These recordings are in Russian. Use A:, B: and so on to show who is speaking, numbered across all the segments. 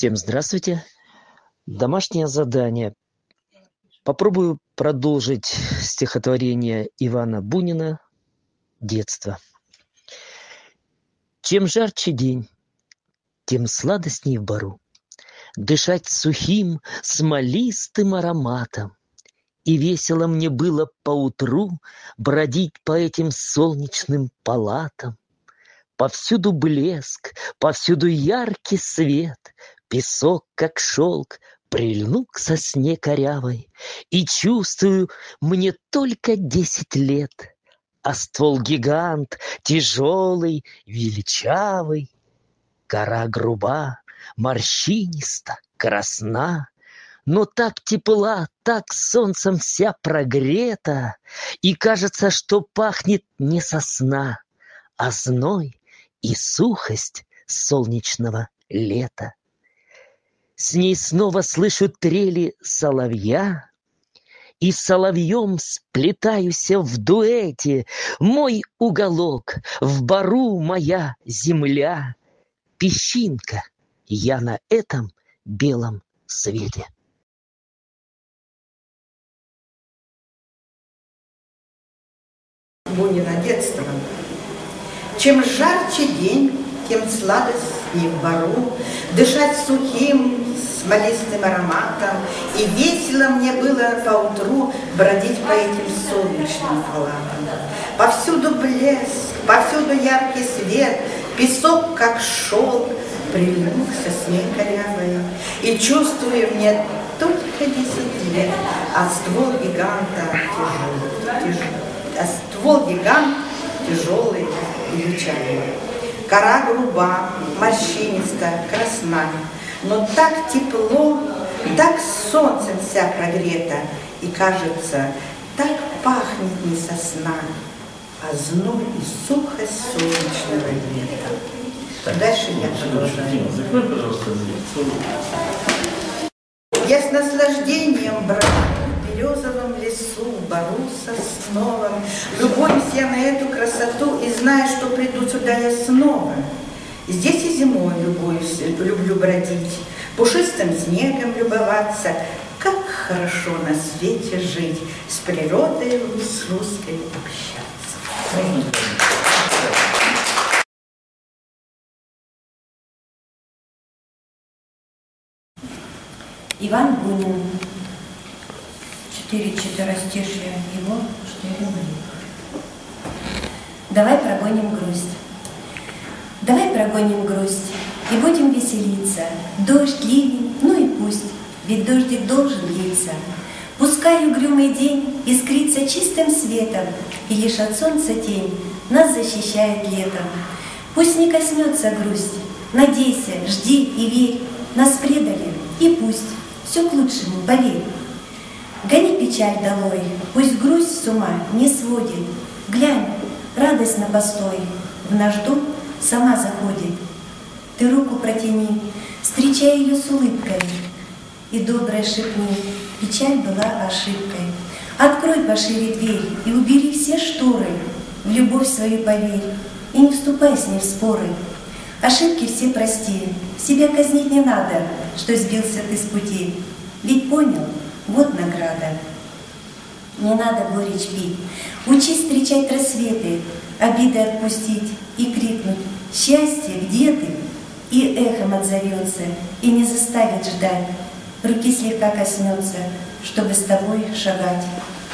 A: Всем здравствуйте. Домашнее задание. Попробую продолжить стихотворение Ивана Бунина «Детство». Чем жарче день, тем сладостней в бару дышать сухим, смолистым ароматом. И весело мне было поутру бродить по этим солнечным палатам. Повсюду блеск, повсюду яркий свет, песок, как шелк, прильнул к сосне корявой. И чувствую, мне только 10 лет, а ствол гигант, тяжелый, величавый. Кора груба, морщиниста, красна, но так тепла, так солнцем вся прогрета, и кажется, что пахнет не сосна, а зной и сухость солнечного лета. С ней снова слышу трели соловья, и соловьем сплетаюся в дуэте. Мой уголок, в бару моя земля, песчинка я на этом белом свете.
B: Бунина «Детство». Чем жарче день, тем сладостней в бару дышать сухим, смолистым ароматом, и весело мне было поутру бродить по этим солнечным палатам. Повсюду блеск, повсюду яркий свет, песок, как шелк, прильнул к сосне корявой. И чувствую, мне только 10 лет, а ствол гиганта тяжелый и величавый. Кора груба, морщиниста, красна, но так тепло, так солнцем вся прогрета, и кажется, так пахнет не сосна, а зной и сухость солнечного лета. Дальше я продолжаю.
C: Закрой, пожалуйста, дверь.
B: Я с наслаждением брожу в березовом лесу, бару сосновом. Любуюсь я на эту красоту и знаю, что приду сюда я снова. Здесь и зимой люблю бродить, пушистым снегом любоваться. Как хорошо на свете жить, с природой, с русской общаться.
D: Иван Бунин. 4 четверостишия его, что я люблю. Давай прогоним грусть. Давай прогоним грусть и будем веселиться. Дождь, ливень, ну и пусть, ведь дождик должен литься. Пускай угрюмый день искрится чистым светом, и лишь от солнца тень нас защищает летом. Пусть не коснется грусть, надейся, жди и верь, нас предали, и пусть все к лучшему, поверь. Гони печаль долой, пусть грусть с ума не сводит. Глянь, радость на постой в наш дом сама заходит. Ты руку протяни, встречай ее с улыбкой, и доброй шепни, печаль была ошибкой. Открой пошире дверь и убери все шторы, в любовь свою поверь и не вступай с ней в споры. Ошибки все прости, себя казнить не надо, что сбился ты с пути, ведь понял, вот награда. Не надо горечь пить, учись встречать рассветы, обиды отпустить и крикнуть: «Счастье, где ты?» И эхом отзовется, и не заставит ждать, руки слегка коснется, чтобы с тобой шагать.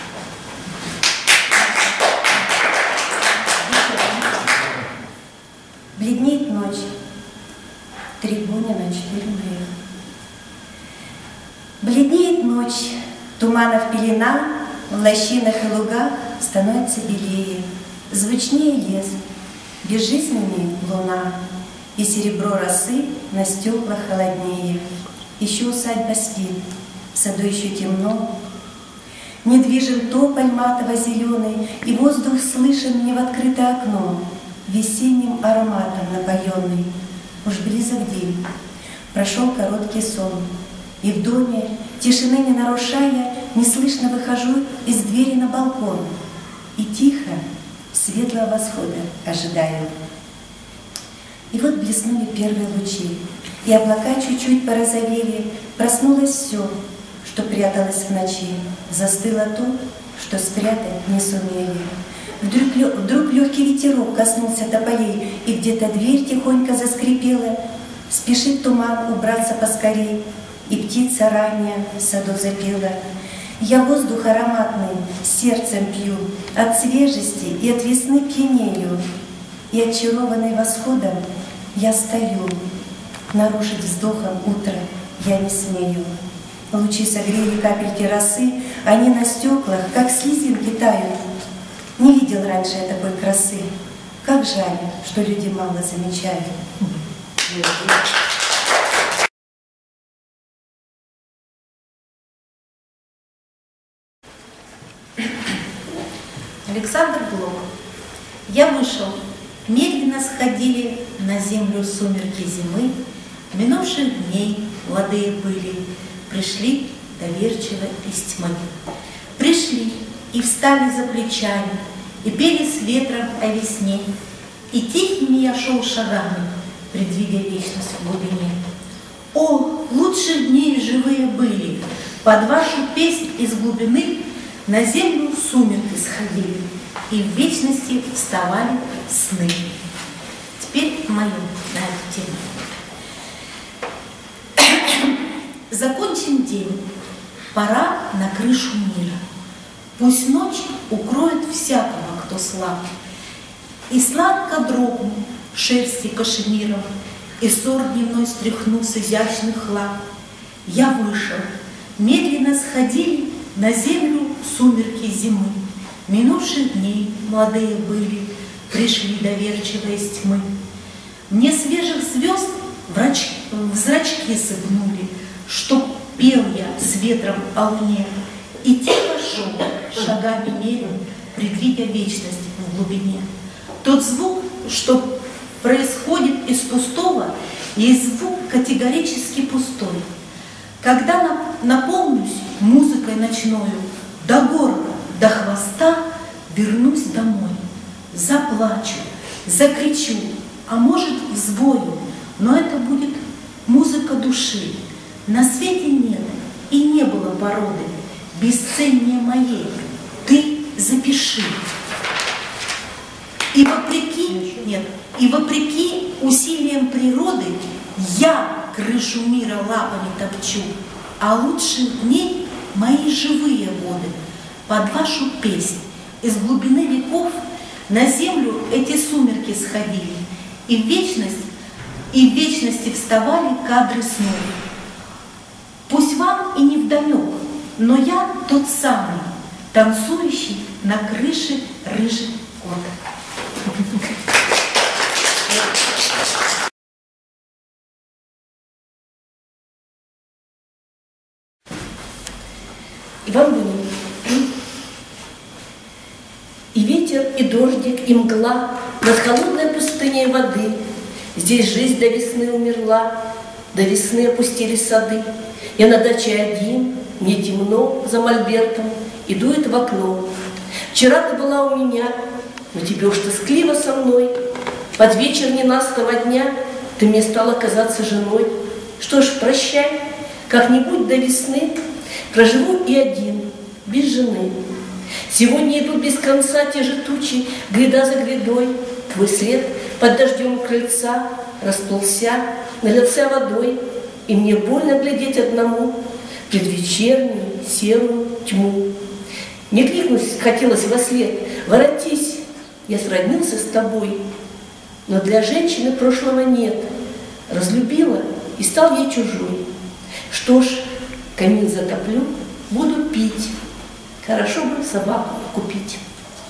D: Бледнеет ночь. 3 Бунина, 4 моих. Бледнеет ночь, туманов пелена, в лощинах и лугах становится белее, звучнее лес, безжизненнее луна, и серебро росы на стеклах холоднее. Еще усадьба спит, в саду еще темно. Недвижим тополь матово-зеленый, и воздух слышен не в открытое окно, весенним ароматом напоенный. Уж близок день, прошел короткий сон, и в доме, тишины не нарушая, неслышно выхожу из двери на балкон и тихо светлого восхода ожидаю. И вот блеснули первые лучи, и облака чуть-чуть порозовели. Проснулось все, что пряталось в ночи, застыло то, что спрятать не сумели. Вдруг легкий ветерок коснулся тополей, и где-то дверь тихонько заскрипела. Спешит туман убраться поскорей, и птица ранняя в саду запела. Я воздух ароматный сердцем пью, от свежести и от весны пьянею, и очарованный восходом я стою, нарушить вздохом утро я не смею. Лучи согрели капельки росы, они на стеклах, как слезинки, тают. Не видел раньше я такой красы, как жаль, что люди мало замечают.
E: Александр Блок. Я вышел, медленно сходили на землю сумерки зимы, минувших дней молодые были, пришли доверчиво из тьмы. Пришли и встали за плечами, и пели с ветром о весне, и тихими я шел шагами, предвидя вечность в глубине. О, лучших дней живые были, под вашу песнь из глубины на землю сумерки сходили, и в вечности вставали сны. Теперь мое на эту тему. Закончим день, пора на крышу мира. Пусть ночь укроет всякого, кто слаб, и сладко дрогну шерсти кашемиром, и сор дневной стряхну с изящных лап. Я вышел, медленно сходили на землю сумерки зимы. Минувших дней молодые были, пришли доверчиво из тьмы. Мне свежих звезд в зрачки сыгнули, чтоб пел я с ветром о луне, и тихо шел, шагами мерен, предвидя вечность в глубине. Тот звук, что происходит из пустого, есть звук категорически пустой. Когда наполнюсь музыкой ночною, до горла, до хвоста вернусь домой. Заплачу, закричу, а может взвою, но это будет музыка души. На свете нет и не было породы бесценнее моей, ты запиши. И вопреки усилиям природы я крышу мира лапами топчу, а лучших дней мои живые воды под вашу песнь из глубины веков на землю эти сумерки сходили, и в вечности вставали кадры снов. Пусть вам и не вдомек, но я тот самый, танцующий на крыше рыжий кот.
F: Иван Бунин. И ветер, и дождик, и мгла над холодной пустыней воды. Здесь жизнь до весны умерла, до весны опустились сады. Я на даче один, мне темно за мольбертом, и дует в окно. Вчера ты была у меня, но тебе уж тоскливо со мной. Под вечер ненастного дня ты мне стала казаться женой. Что ж, прощай, как-нибудь до весны проживу и один, без жены. Сегодня идут без конца те же тучи, гряда за грядой. Твой след под дождем крыльца расплылся, налился водой, и мне больно глядеть одному предвечернюю серую тьму. Не крикнуть хотелось вослед: воротись, я сроднился с тобой. Но для женщины прошлого нет, разлюбила и стал ей чужой. Что ж, камин затоплю, буду пить, хорошо бы собаку купить.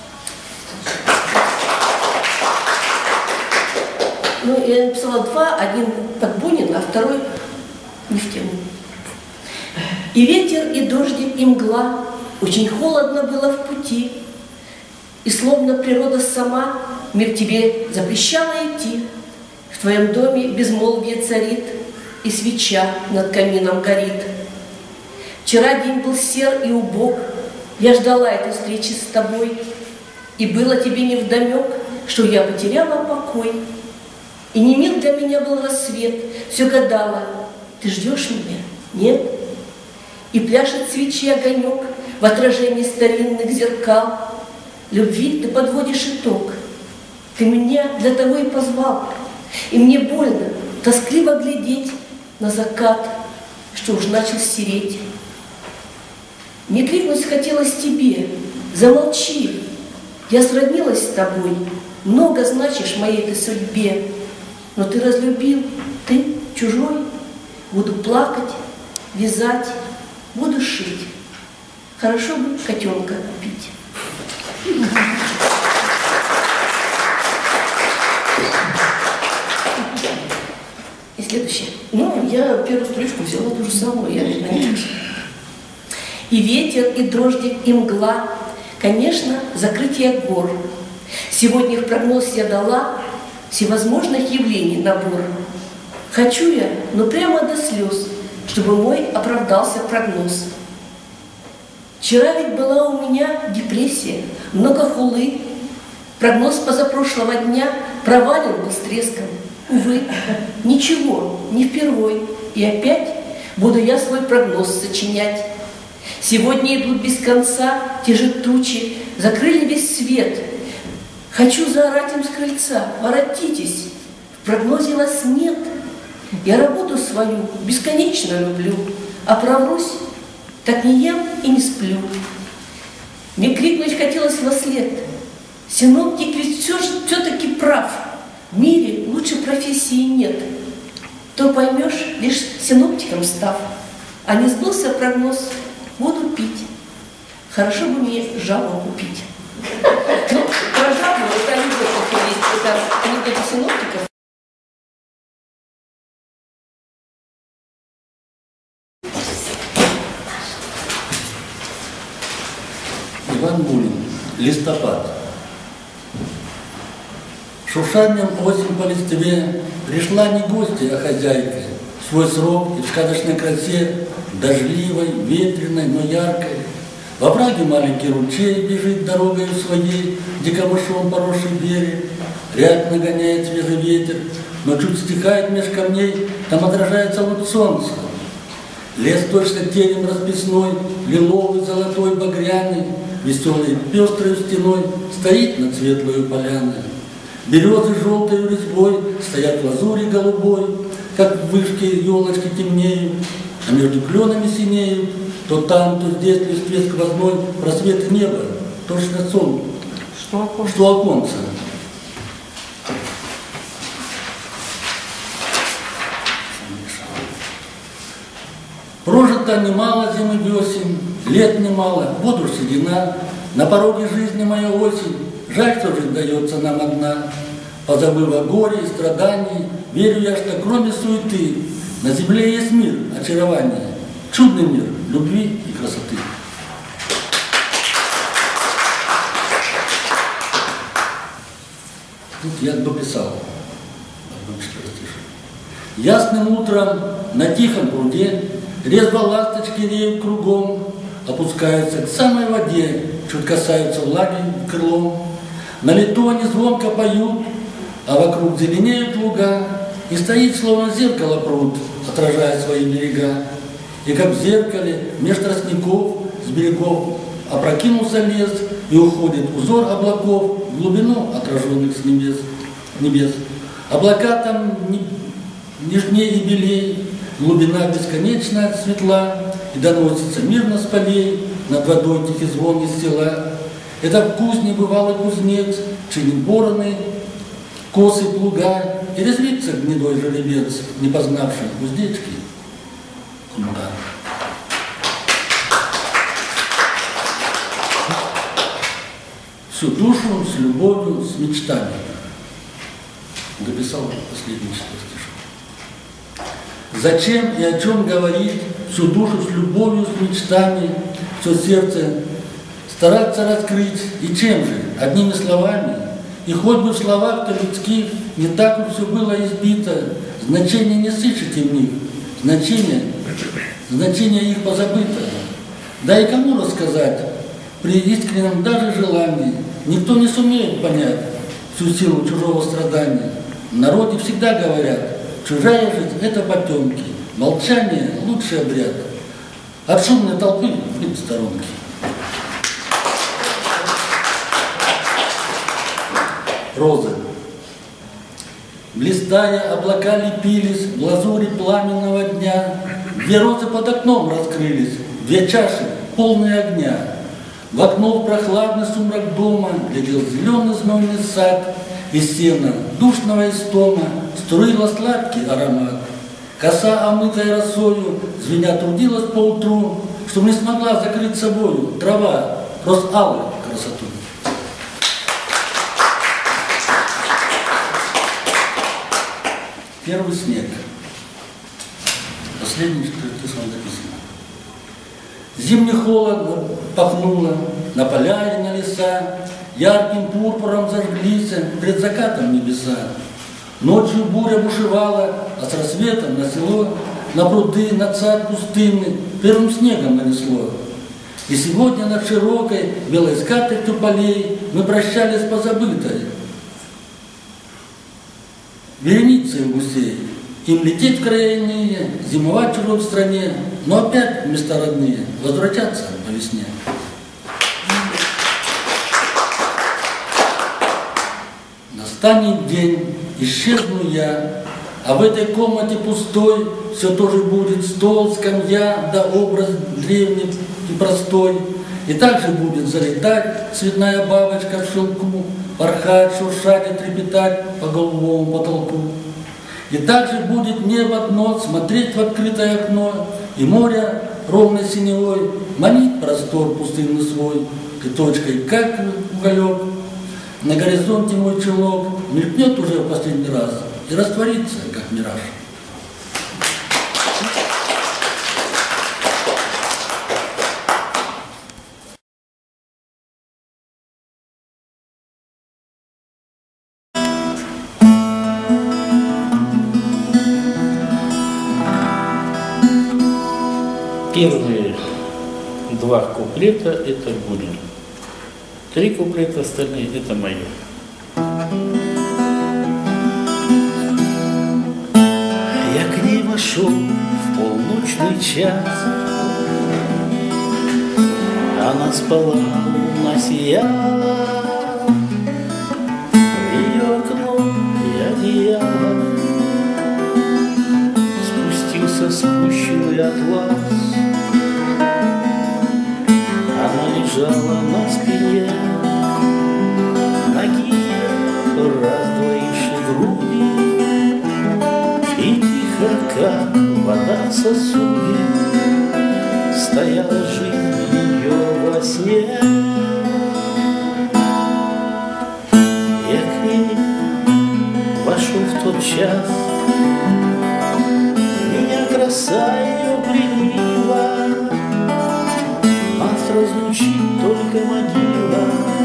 F: Ну, я написала два, один под Бунин, а второй нефтяной. И ветер, и дождик, и мгла, очень холодно было в пути, и словно природа сама мир тебе запрещала идти. В твоем доме безмолвие царит, и свеча над камином горит. Вчера день был сер и убог, я ждала этой встречи с тобой, и было тебе невдомек, что я потеряла покой. И не мил для меня был рассвет, все гадала, ты ждешь меня? Нет? И пляшет свечи огонек в отражении старинных зеркал. Любви ты подводишь итог. Ты меня для того и позвал. И мне больно, тоскливо глядеть на закат, что уж начал сереть. Не крикнуть хотелось тебе, замолчи. Я сроднилась с тобой, много значишь моей ты судьбе. Но ты разлюбил, ты чужой. Буду плакать, вязать, буду шить. Хорошо бы котенка купить. И следующее. Ну, я первую строчку взяла ту же самую, я не знаю. И ветер, и дождик, и мгла, конечно, закрытие гор. Сегодня в прогноз я дала всевозможных явлений набор. Хочу я, но прямо до слез, чтобы мой оправдался прогноз. Вчера ведь была у меня депрессия, много хулы. Прогноз позапрошлого дня провален был с треском. Увы, ничего, не впервой. И опять буду я свой прогноз сочинять. Сегодня идут без конца те же тучи, закрыли весь свет. Хочу заорать им с крыльца: воротитесь, в прогнозе вас нет. Я работу свою бесконечно люблю, а проврусь, так не ем и не сплю. Мне крикнуть хотелось вослед: синоптик ведь все-таки прав. В мире лучше профессии нет. То поймешь, лишь синоптиком став. А не сбылся прогноз, буду пить. Хорошо бы мне жабу купить. Ну, про жабу это анекдот такой есть. Это анекдот синоптиков.
C: Иван Бунин. Листопад. Шуршанием осень по листве пришла не гостья, а хозяйка. Свой срок и в сказочной красе, дождливой, ветреной, но яркой. Во враге маленький ручей бежит дорогой своей, где камышом поросший берег. Рябь нагоняет свежий ветер, но чуть стихает меж камней, там отражается луч солнца. Лес точно тенем расписной, лиловый, золотой, багряный, веселый, пестрой стеной стоит над светлою поляной. Березы желтой резьбой стоят в лазури голубой, как в вышке елочки темнеют, а между кленами синеют, то там, то здесь в листве сквозной просвет неба, точно сон, что оконца. Прожито немало зим и весен, лет немало, вот уж седина, на пороге жизни моя осень, жаль, что жизнь дается нам одна. Позабыв о горе и страдании, верю я, что кроме суеты на земле есть мир, очарование, чудный мир любви и красоты. Тут я дописал. Ясным утром на тихом пруде резво ласточки реют кругом, опускаются к самой воде, чуть касаются влаги крылом. На летоне звонко поют, а вокруг зеленеют луга, и стоит, словно зеркало, пруд, отражая свои берега. И как в зеркале меж тростников с берегов опрокинулся лес, и уходит узор облаков в глубину отраженных с небес. Облака там нежнее и белей, глубина бесконечно светла, и доносится мирно с полей, над водой тихий звон из села. Это в кузне бывалый кузнец, чинит бороны, косы плуга, и резвится гнедой жеребец, не познавший кузнечки кнута. Всю душу с любовью, с мечтами. Дописал последний стишок. Зачем и о чем говорить всю душу с любовью, с мечтами, все сердце стараться раскрыть, и чем же? Одними словами. И хоть бы в словах-то людских не так уж все было избито, значения не сыщете в них, значение их позабыто. Да и кому рассказать при искреннем даже желании, никто не сумеет понять всю силу чужого страдания. В народе всегда говорят, чужая жизнь – это потемки, молчание – лучший обряд. От шумной толпы быть в сторонке. Розы. Блистая, облака лепились в лазури пламенного дня. Две розы под окном раскрылись, две чаши, полные огня. В окно в прохладный сумрак дома глядел зеленый знойный сад, и сено душного истома струила сладкий аромат. Коса, омытая росою, звеня трудилась поутру, что не смогла закрыть собою трава, рос алой красоту. Первый снег. Последний, что написано. Зимний холод пахнуло на поля и на леса, ярким пурпуром зажглись пред закатом небеса. Ночью буря бушевала, а с рассветом на село, на пруды, на сад пустынный первым снегом нанесло. И сегодня над широкой белой скатертью полей мы прощались позабытой вереницей гусей. Им лететь в края иные, зимовать в чужой стране, но опять в места родные возвратятся по весне. Настанет день, исчезну я, а в этой комнате пустой все тоже будет стол, скамья, да образ древний и простой. И также будет залетать цветная бабочка в шелку, порхать, шуршать и трепетать по голубому потолку. И также будет небо дно смотреть в открытое окно, и море ровно синевой манит простор пустынный свой, и точкой, как уголек, на горизонте мой челок мелькнет уже в последний раз и растворится, как мираж.
G: Первые два куплета – это Бунин. 3 куплета остальные – это мое.
H: Я к ней вошел в полночный час, она спала, луна сияла, ее окно и одеяло, спустился спущенный атлас. Она лежала на спине, ноги раздвоившей груди, и тихо, как вода в сосуде, стояла жизнь ее во сне. Я к ней вошел в тот час, меня краса ее пленила, нас разлучит только могила,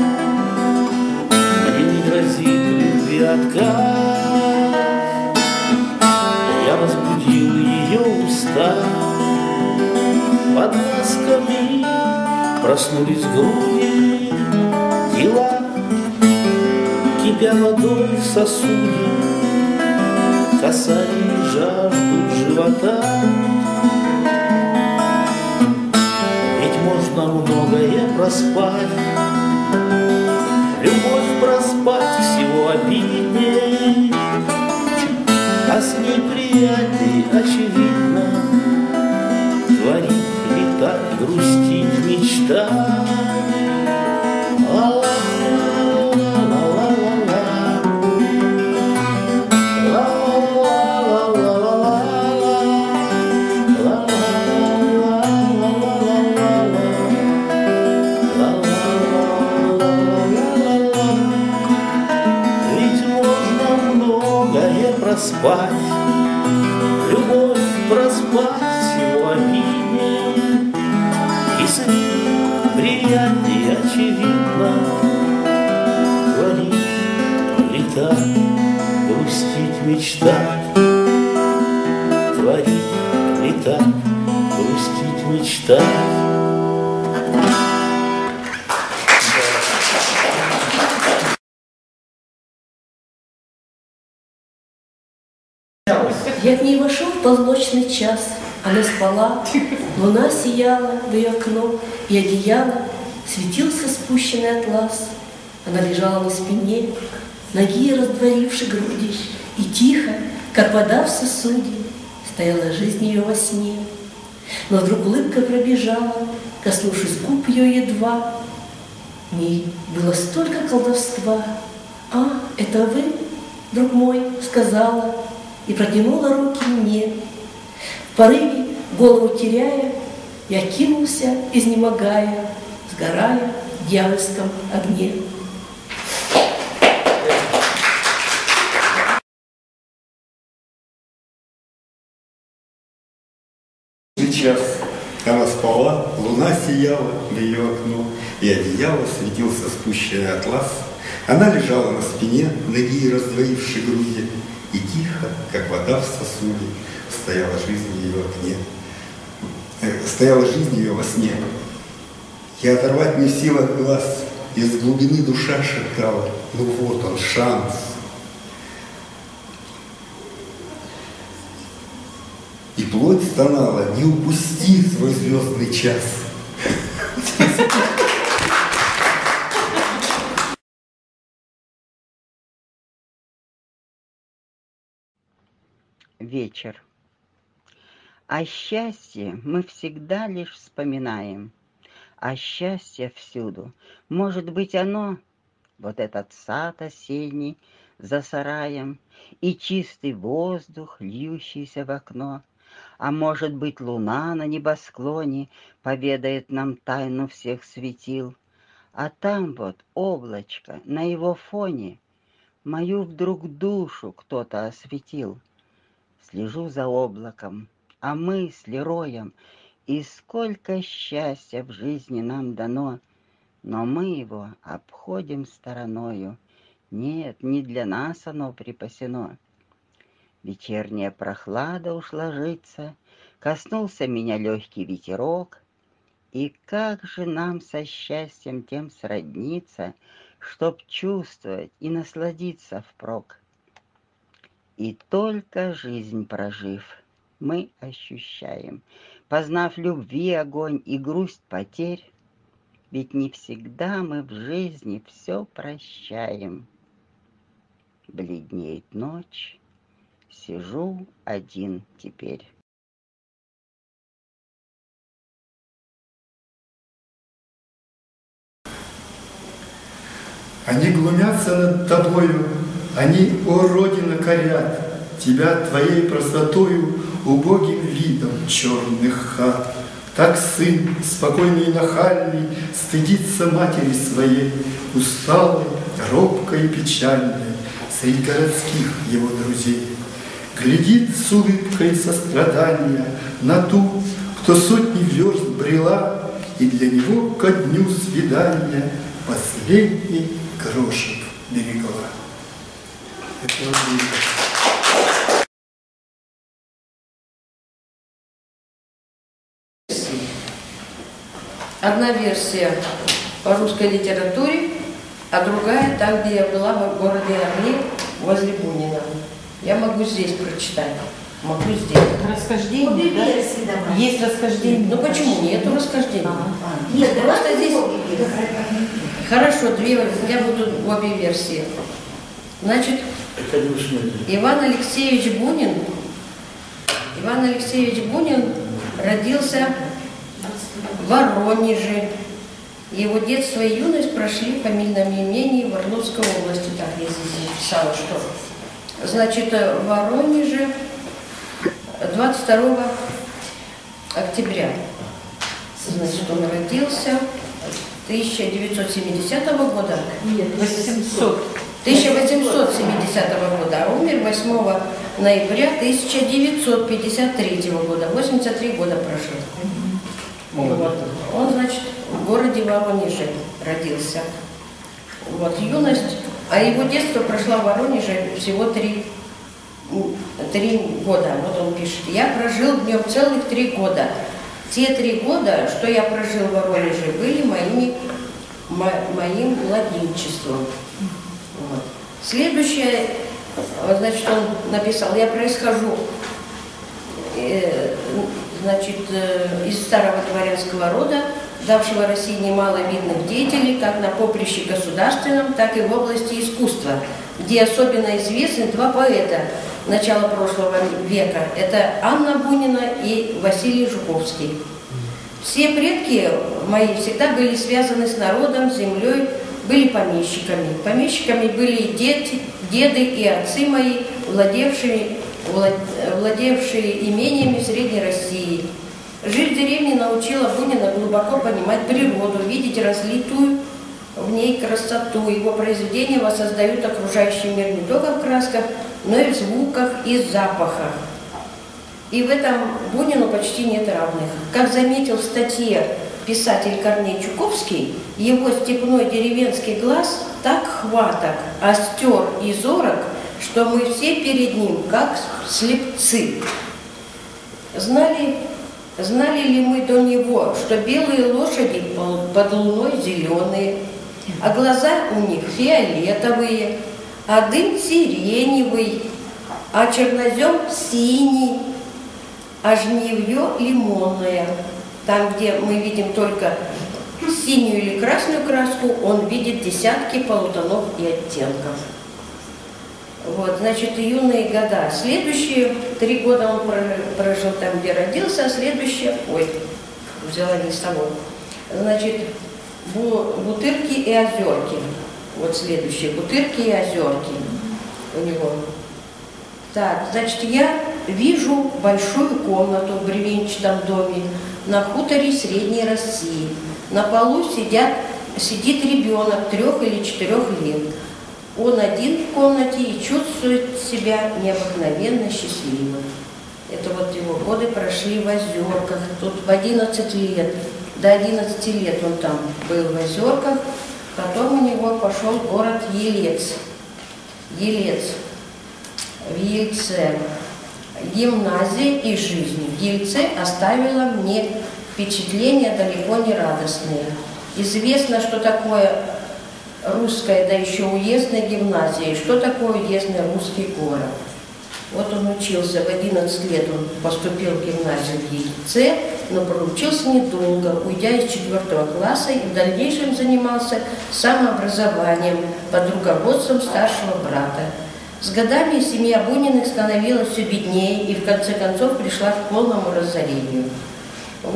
H: мне не грозит любви отказ. Я разбудил ее уста, под ласками проснулись груди, тела, кипя водой в сосуде, касались жажду живота. Можно многое проспать, любовь проспать всего обиднее, а с ней приятней, очевидно, творить, летать, грустить, мечтать. Проспать, любовь проспать всего обиднее, и с ней приятнее, очевидно, творить, летать, грустить, мечтать, творить, летать, грустить, мечтать.
F: Я к ней вошел в полночный час. Она спала, луна сияла в ее окно, и одеяло светился спущенный атлас. Она лежала на спине, ноги раздворивши груди, и тихо, как вода в сосуде, стояла жизнь ее во сне. Но вдруг улыбка пробежала, коснувшись губ ее едва. В ней было столько колдовства. «А, это вы, друг мой?» — сказала и протянула руки мне. В порыве, голову теряя, я кинулся, изнемогая, сгорая в дьявольском огне.
I: Сейчас она спала, луна сияла в ее окно, и одеяло светился спущенный атлас. Она лежала на спине, ноги раздвоивши груди, и тихо, как вода в сосуде, стояла жизнь в ее окне. Стояла жизнь ее во сне. Я оторвать не в силах глаз, из глубины душа шептала: ну вот он, шанс. И плоть стонала: не упусти свой звездный час.
J: Вечер. О счастье мы всегда лишь вспоминаем, а счастье всюду. Может быть, оно, вот этот сад осенний за сараем, и чистый воздух, льющийся в окно, а может быть, луна на небосклоне поведает нам тайну всех светил, а там вот облачко, на его фоне мою вдруг душу кто-то осветил. Слежу за облаком, а мысли роем, и сколько счастья в жизни нам дано, но мы его обходим стороною. Нет, не для нас оно припасено. Вечерняя прохлада уж ложится, коснулся меня легкий ветерок, и как же нам со счастьем тем сродниться, чтоб чувствовать и насладиться впрок. И только жизнь прожив, мы ощущаем, познав любви огонь и грусть потерь, ведь не всегда мы в жизни все прощаем. Бледнеет ночь, сижу один теперь.
I: Они глумятся над тобою, они, о Родина, корят тебя твоей простотою, убогим видом черных хат. Так сын, спокойный и нахальный, стыдится матери своей, усталой, робкой и печальной, среди городских его друзей. Глядит с улыбкой сострадания на ту, кто сотни верст брела, и для него ко дню свидания последний грошек берегла.
F: Одна версия по русской литературе, а другая там, где я была в городе Орле, возле Бунина. Я могу здесь прочитать, могу здесь.
E: Расхождение, да?
F: Есть расхождение. Ну почему? Нету расхождения.
E: Нет,
F: просто здесь... Хорошо, я буду обе версии. Значит, Иван Алексеевич Бунин родился в Воронеже. Его детство и юность прошли в фамильном имении в Орловской области. Так, я здесь написала, что... Значит, в Воронеже 22 октября. Значит, он родился 1970 года.
E: Нет,
F: 1870 года, а умер 8 ноября 1953 года. 83 года прожил. Вот. Он, значит, в городе Воронеже родился. Вот, юность, а его детство прошло в Воронеже всего 3 года. Вот он пишет: я прожил в нем целых 3 года. Те 3 года, что я прожил в Воронеже, были моим младенчеством. Вот. Следующее, значит, он написал: я происхожу значит, из старого дворянского рода, давшего России немало видных деятелей, как на поприще государственном, так и в области искусства, где особенно известны два поэта начала прошлого века. Это Анна Бунина и Василий Жуковский. Все предки мои всегда были связаны с народом, с землей, были помещиками. Помещиками были деды и отцы мои, владевшие имениями в Средней России. Жизнь в деревне научила Бунина глубоко понимать природу, видеть разлитую в ней красоту. Его произведения воссоздают окружающий мир не только в красках, но и в звуках и запахах. И в этом Бунину почти нет равных. Как заметил в статье писатель Корней Чуковский, его степной деревенский глаз так хваток, остер и зорок, что мы все перед ним как слепцы. Знали ли мы до него, что белые лошади под луной зеленые, а глаза у них фиолетовые, а дым сиреневый, а чернозем синий, а жнивье лимонное. Там, где мы видим только синюю или красную краску, он видит десятки полутонов и оттенков. Вот, значит, юные года. Следующие 3 года он прожил там, где родился, а следующие, взяла не с собой. Значит, Бутырки и Озерки. Вот следующие, Бутырки и Озерки у него. Так, значит, я вижу большую комнату в бревенчатом доме на хуторе Средней России. На полу сидит ребенок 3 или 4 лет. Он один в комнате и чувствует себя необыкновенно счастливым. Это вот его годы прошли в Озерках. Тут в 11 лет, до 11 лет он там был в Озерках. Потом у него пошел город Елец. В Ельце. Гимназия и жизнь в Ельце оставила мне впечатления далеко не радостные. Известно, что такое русская, да еще уездная гимназия, и что такое уездный русский город. Вот он учился, в 11 лет он поступил в гимназию в Ельце, но проучился недолго, уйдя из 4 класса, и в дальнейшем занимался самообразованием под руководством старшего брата. С годами семья Буниных становилась все беднее и в конце концов пришла к полному разорению. В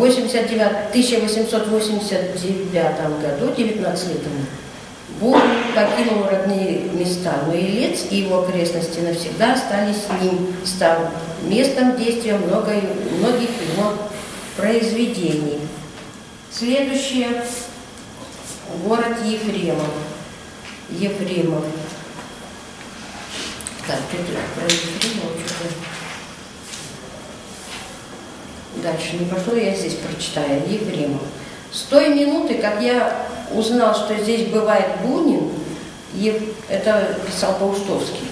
F: 1889 году, 19 лет ему, Бунин покинул родные места, но Елец и его окрестности навсегда остались с ним, став местом действия многих его произведений. Следующее – город Ефремов. Так, про Ефремова что-то дальше не пошло, я здесь прочитаю. Ефремов. С той минуты, как я узнал, что здесь бывает Бунин, это писал Паустовский,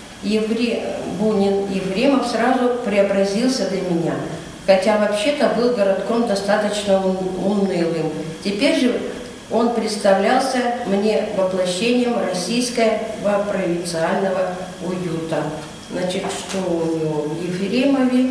F: Ефремов сразу преобразился для меня, хотя вообще-то был городком достаточно унылым. Теперь же он представлялся мне воплощением российского провинциального уюта. Значит, что у него в Ефремове?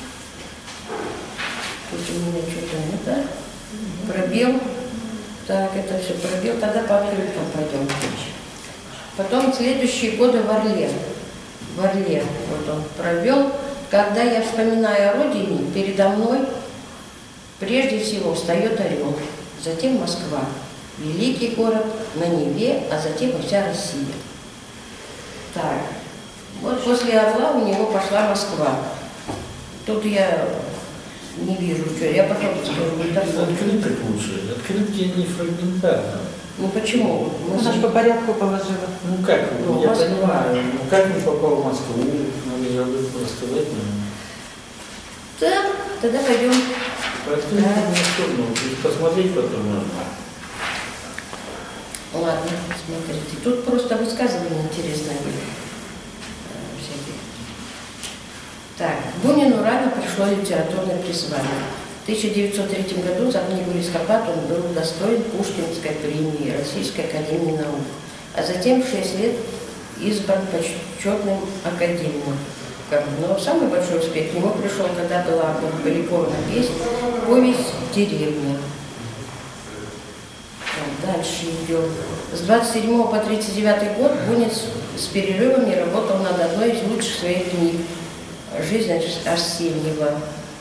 F: Тут у меня что-то не так. Пробел. Так, это все пробел. Тогда по открыткам пойдем. Потом следующие годы в Орле. Вот он провел. Когда я вспоминаю о родине, передо мной прежде всего встает Орел, затем Москва, великий город на Неве, а затем и вся Россия. Так, вот после Орла у него пошла Москва. Тут я не вижу, что я потом скажу.
G: Открыток лучше, открытки не фрагментарно.
F: Ну почему?
B: Она же по порядку положила.
G: Ну как,
F: Ну,
G: я
F: Москва.
G: понимаю, ну как не попал в Москву, надо же об этом рассказать.
F: Так, тогда пойдем.
G: Поэтому не трудно, посмотреть потом можно.
F: Ладно, смотрите. Тут просто высказывания интересные были. Так, Бунину рано пришло литературное призвание. В 1903 году за книгу «Лископад» он был удостоен Пушкинской премии Российской академии наук, а затем в 6 лет избран почетным академиком. Но самый большой успех к нему пришел, когда была опубликована песня «Повесть деревня». Дальше идем. С 27 по 39 год Бунин с перерывами работал над одной из лучших своих книг «Жизнь Арсеньева».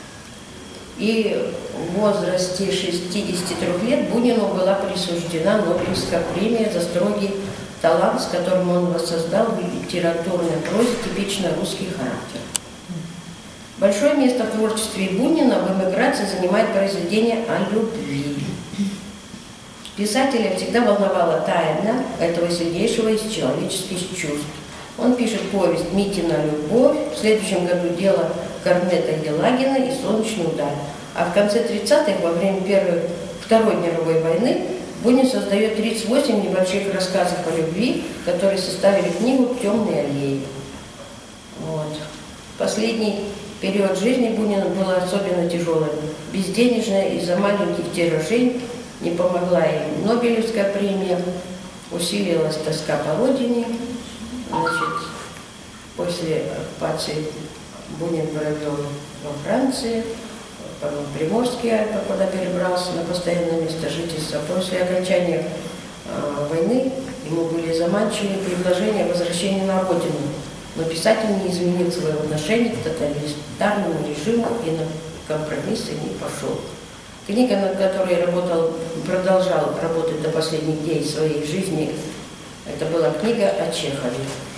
F: И в возрасте 63 лет Бунину была присуждена Нобелевская премия за строгий талант, с которым он воссоздал в литературной прозе типично русский характер. Большое место в творчестве Бунина в эмиграции занимает произведение о любви. Писателя всегда волновала тайна этого сильнейшего из человеческих чувств. Он пишет повесть «Митина любовь», в следующем году «Дело Корнета Елагина» и «Солнечный удар». А в конце 30-х, во время Второй мировой войны, Бунин создает 38 небольших рассказов о любви, которые составили книгу «Темные аллеи». Вот. Последний период жизни Бунина был особенно тяжелым. Безденежная из-за маленьких тиражей не помогла им Нобелевская премия, усилилась тоска по родине. Значит, после оккупации Бунин провел во Франции, потом в Приморские Альпы, куда перебрался на постоянное место жительства. После окончания войны ему были заманчивые предложения о возвращении на родину, но писатель не изменил своего отношения к тоталитарному режиму и на компромиссы не пошел. Книга, над которой продолжал работать до последних дней своей жизни, это была книга о Чехове.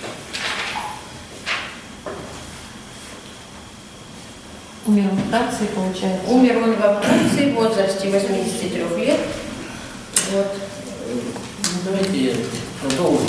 K: Умер во Франции, получается?
F: Умер он во Франции в возрасте 83 лет. Вот.
C: Давайте продолжим.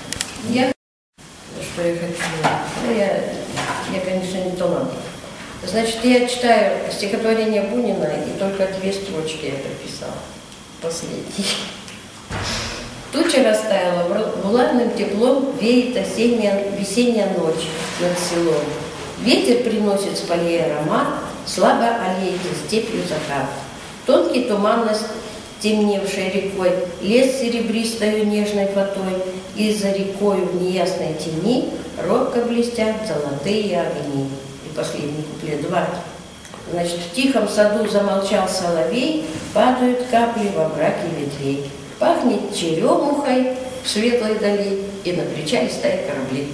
F: Что я хочу? Я, конечно, не талант. Значит, я читаю стихотворение Бунина, и только 2 строчки я прописала. Последние. Туча растаяла, влажным теплом веет весенняя ночь над селом. Ветер приносит с полей аромат, слабо аллеет степью закат. Тонкий туман темневшей рекой, лес серебристою нежной фатой, и за рекою в неясной тени робко блестят золотые огни. И последний куплет 2. Значит, в тихом саду замолчал соловей, падают капли во мраке ветвей. Пахнет черемухой в светлой дали, и на причале стоят корабли.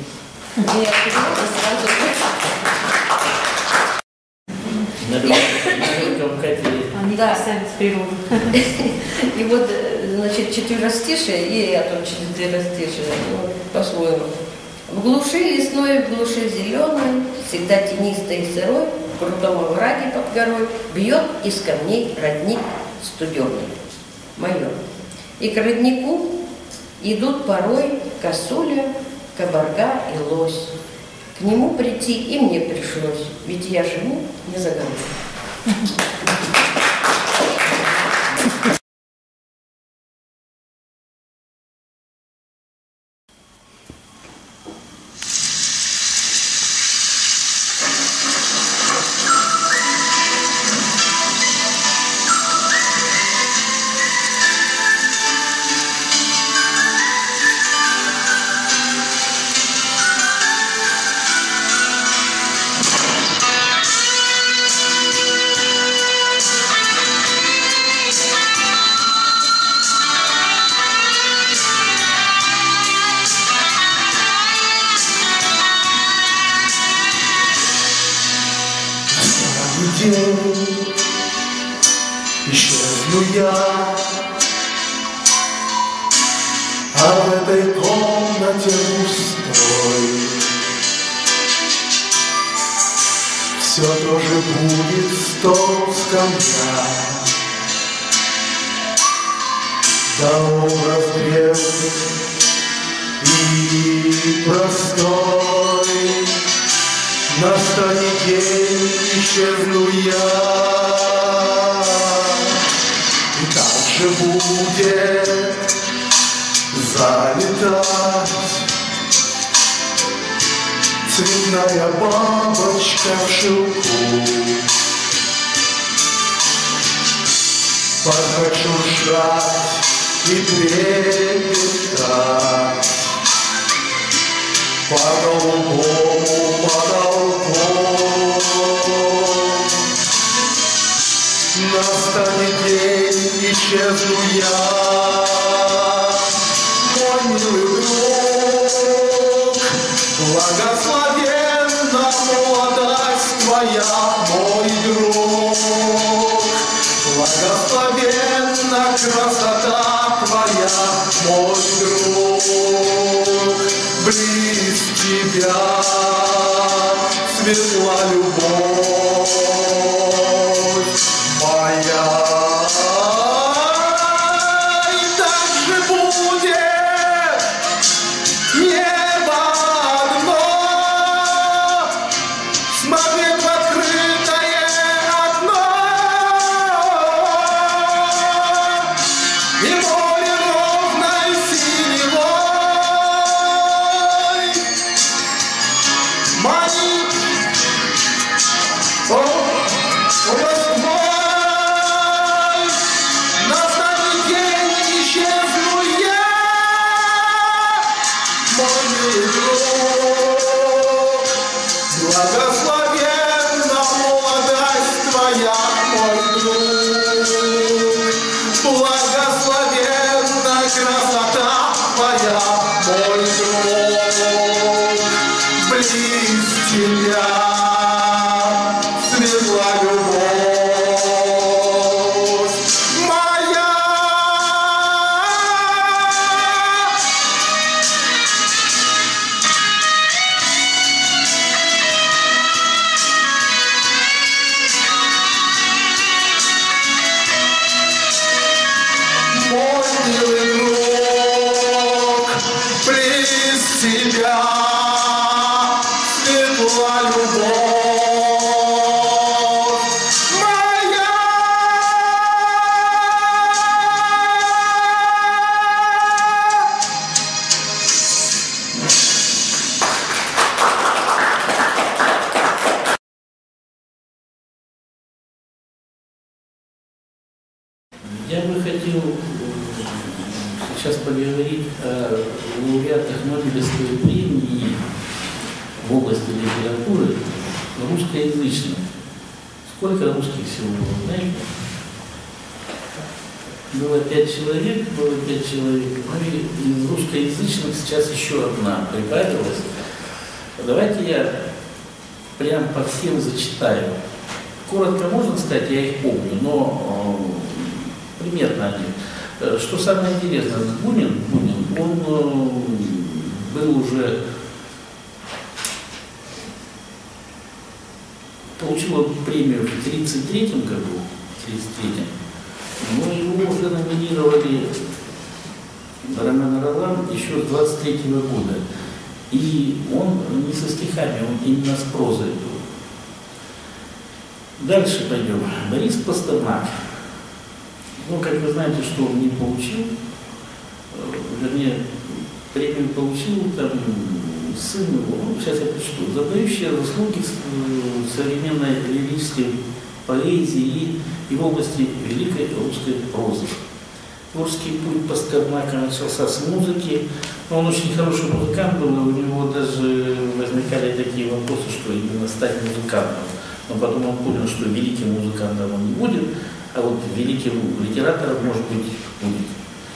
K: Да, сами с природы.
F: И вот, значит, четверостишие, и я там четверостишие, по-своему. В глуши лесной, в глуши зеленой, всегда тенистой и сырой, в крутом овраге под горой, бьет из камней родник студеный, майор. И к роднику идут порой косуля, кабарга и лось. К нему прийти и мне пришлось, ведь я живу не за горой.
I: Исчезну я, а в этой комнате пустой все тоже будет стол с камня, да образ древний и простой. Настанет день, исчезну я, и так же будет залетать цветная бабочка в шелку. Порхать, шуршать и трепетать по голубому потолку. Настанет день, исчезну я, мой милый друг. Благословенна молодость твоя, мой друг. Благословенна красота твоя, мой друг. Близ тебя светла любовь моя. И так же будет небо одно, смотреть в открытое окно, и море ровной синевой манит. О, Москва! Настанет день, исчезну я, мой милый друг. Благословенна молодость твоя, мой друг. Благословенна красота твоя, мой друг. Близ тебя светла любовь моя. Мой милый друг, близ тебя светла любовь моя.
G: Я бы хотел сейчас поговорить о лауреатах Нобелевской премии в области литературы русскоязычных. Сколько русских всего было, знаете? Было 5 человек, Ну и из русскоязычных сейчас еще одна прибавилась. Давайте я прям по всем зачитаю. Коротко можно сказать, я их помню, но примерно они. Что самое интересное, Бунин, он был уже, получил премию в 1933 году, но его уже номинировали Роман Ролан еще с 23 года. И он не со стихами, он именно с прозой был. Дальше пойдем. Борис Пастернак. Ну, как вы знаете, что он не получил, вернее, премию получил там сын его, сейчас я прочту, за дающие заслуги современной лирической поэзии и в области великой русской прозы. Творческий путь Пастернака начался с музыки. Он очень хороший музыкант был, и у него даже возникали такие вопросы, что именно стать музыкантом. Но потом он понял, что великим музыкантом он не будет, а вот великим литератором, может быть, будет.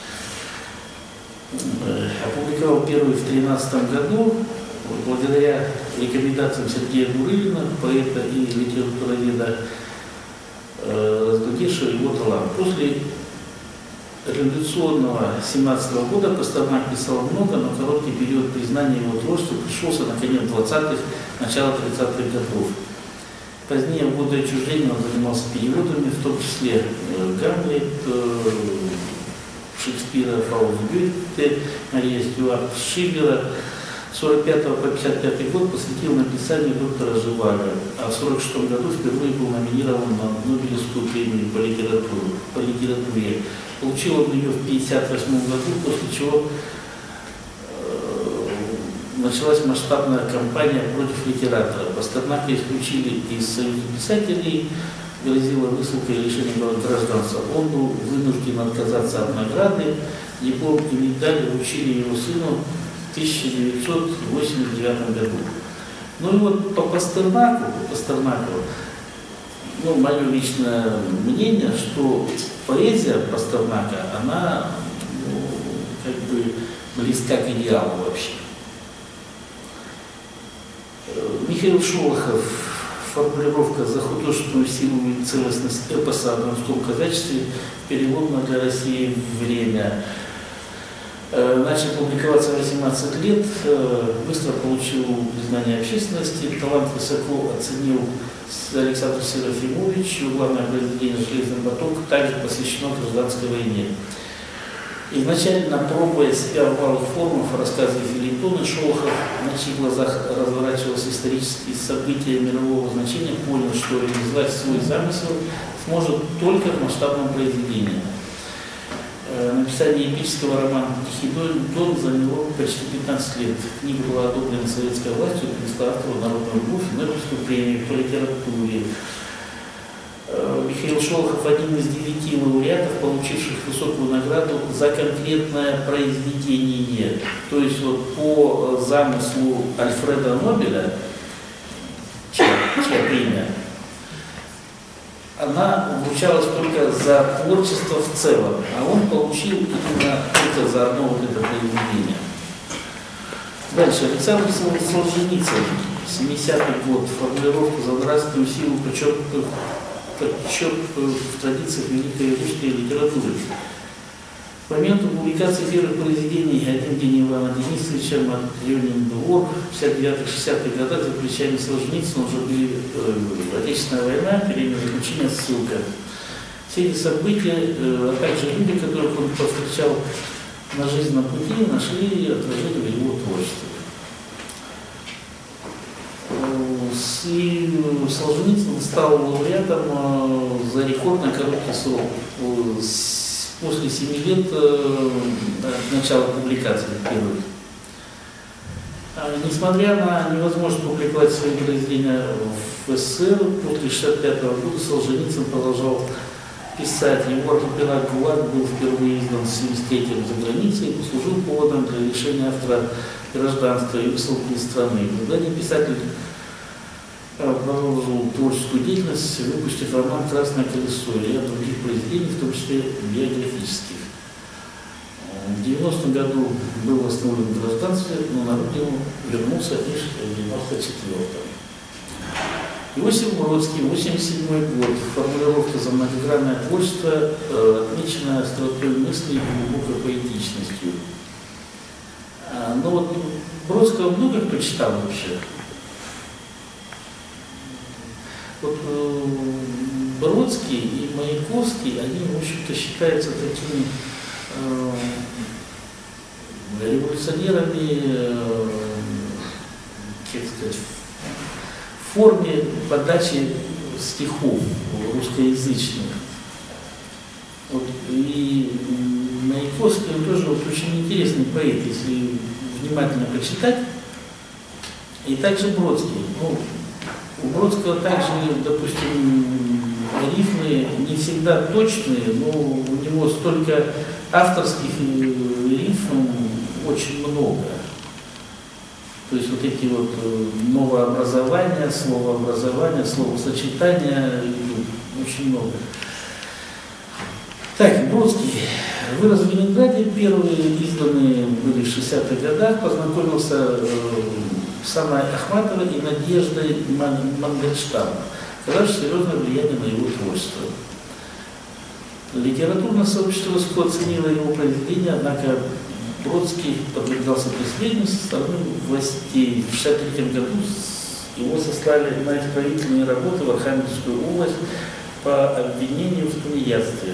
G: Опубликовал первый в 1913 году, благодаря рекомендациям Сергея Дурылина, поэта и литературоведа, разглядевшего его талант. После революционного 17 года Пастернак писал много, но короткий период признания его творчества пришелся на конец 20-х, начало 30-х годов. Позднее, в годы отчуждения, он занимался переводами, в том числе Гамлет, Шекспира, Фауста Гёте, Мария Стюарт, Шиллера. С 1945 по 1955 год посвятил написанию доктора Живаго, а в 1946 году впервые был номинирован на Нобелевскую премию по литературе. Получил он ее в 1958 году, после чего началась масштабная кампания против литератора. Пастернака исключили из Союза писателей, грозила высылка и лишение гражданства. Он был вынужден отказаться от награды, диплом и медаль вручили его сыну в 1989 году. Ну и вот по Пастернаку, ну, мое личное мнение, что поэзия Пастернака, она ну, как бы близка к идеалу вообще. Михаил Шолохов, формулировка «за художественную силу и целостность эпоса о донском казачестве в переломное для России время». Начал публиковаться в 18 лет, быстро получил признание общественности, талант высоко оценил Александр Серафимович, его главное произведение «Железный поток» также посвящено гражданской войне. Изначально, пробуя себя в малых формах, рассказы и фельетоны, Шолохов, на чьих глазах разворачивались исторические события мирового значения, понял, что реализовать свой замысел сможет только в масштабном произведении. Написание эпического романа «Тихий Дон» заняло почти 15 лет. Книга была одобрена советской властью, принесла автору народную любовь и Нобелевскую премию по литературе. Михаил Шолохов один из 9 лауреатов, получивших высокую награду за конкретное произведение. То есть вот по замыслу Альфреда Нобеля, чья премия, она вручалась только за творчество в целом, а он получил именно только за одно вот это произведение. Дальше. Александр Солженицын, 70-й год, формулировку «за нравственную силу» подчеркнут в традициях великой русской литературы. К моменту публикации первых произведений «Один день Ивана Денисовича», «Матрёнин двор», в 59-60-х годах за плечами Солженицына уже были Отечественная война, тюремное заключение, ссылка. Все эти события, а также люди, которых он повстречал на жизненном пути, нашли отражение в его творчестве. И Солженицын стал лауреатом за рекордно короткий срок. После 7 лет от начала публикации первых. Несмотря на невозможность публиковать свои произведения в СССР, после 1965 года Солженицын продолжал писать. Его архипелаг ГУЛАГ был впервые издан в 1973 за границей и послужил поводом для лишения автора гражданства и высылки из страны. В издании писатель продолжил творческую деятельность, выпустив роман «Красное колесо» и ряд других произведений, в том числе биографических. В 90-м году был восстановлен в гражданстве, но на родину вернулся лишь в 94-м. Иосиф Бродский, 87 год, формулировка «за многогранное творчество», отмеченная остротой мысли и глубокой поэтичностью. Но вот Бродского много кто читал вообще. Вот Бродский и Маяковский, они, в общем-то, считаются такими революционерами, как сказать, в форме подачи стихов русскоязычных. Вот, и Маяковский тоже вот очень интересный поэт, если внимательно почитать. И также Бродский. Ну, у Бродского также, допустим, рифмы не всегда точные, но у него столько авторских рифм очень много. То есть вот эти вот новообразования, словообразования, словосочетания очень много. Так, Бродский вырос в Ленинграде, первые изданные были в 60-х годах, познакомился с Анной Ахматовой и Надеждой Мандельштам, оказавшей серьезное влияние на его творчество. Литературное сообщество высоко оценило его произведения, однако Бродский подвергался преследованию со стороны властей. В 1963 году его сослали на исправительные работы в Архангельскую область по обвинению в тунеядстве.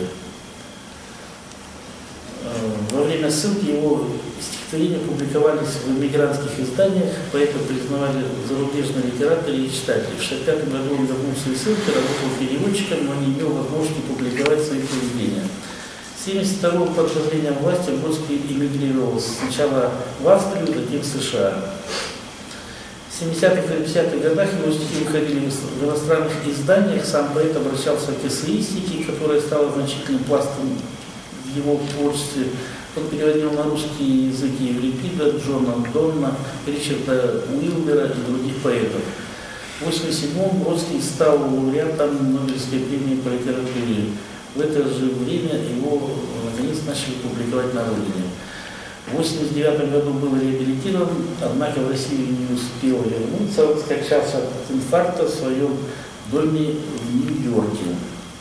G: Во время ссылки его стихотворения публиковались в эмигрантских изданиях, поэта признавали зарубежные литераторы и читатели. В 1965 году он вернулся из ссылки, работал переводчиком, но не имел возможности публиковать свои произведения. С 1972 под давлением власти Бродский эмигрировал сначала в Австрию, затем в США. В 70-х и 50-х годах его стихи выходили в иностранных изданиях, сам поэт обращался к эссеистике, которая стала значительным пластом в его творчестве. Он переводил на русский язык Еврипида, Джона Донна, Ричарда Уилбера и других поэтов. В 1987-м Бродский стал лауреатом Нобелевской премии по литературе. В это же время его наконец начали публиковать на родине. В 1989 году был реабилитирован, однако в Россию не успел вернуться, он скончался от инфаркта в своем доме в Нью-Йорке.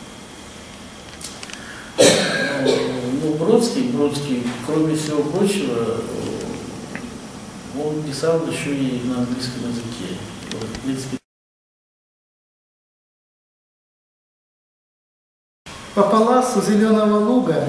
G: Ну, Бродский, кроме всего прочего, он писал еще и на английском языке. В принципе,
L: по паласу зеленого луга